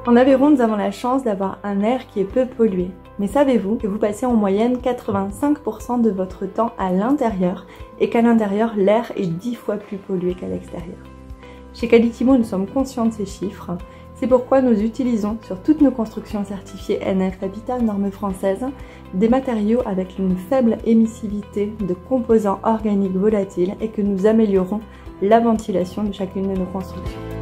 En Aveyron, nous avons la chance d'avoir un air qui est peu pollué. Mais savez-vous que vous passez en moyenne 85% de votre temps à l'intérieur et qu'à l'intérieur, l'air est 10 fois plus pollué qu'à l'extérieur? Chez Qualitimo, nous sommes conscients de ces chiffres. C'est pourquoi nous utilisons sur toutes nos constructions certifiées NF Habitat, normes françaises, des matériaux avec une faible émissivité de composants organiques volatiles et que nous améliorons la ventilation de chacune de nos constructions.